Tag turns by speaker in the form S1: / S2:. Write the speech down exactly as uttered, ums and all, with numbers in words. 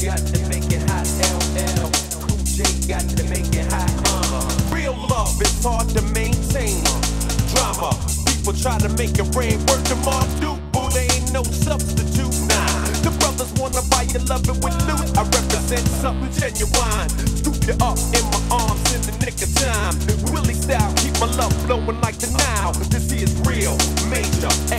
S1: got to make it hot. L L Cool J got to make it hot. Uh. Real love is hard to maintain. Drama, people try to make it rain. Word to Mark Duple, there ain't no substitute. Nah, the brothers wanna buy you love it with loot. I represent something genuine. Scoop you up in my arms in the nick of time. Willie style, keep my love flowing like the Nile. This is real, major.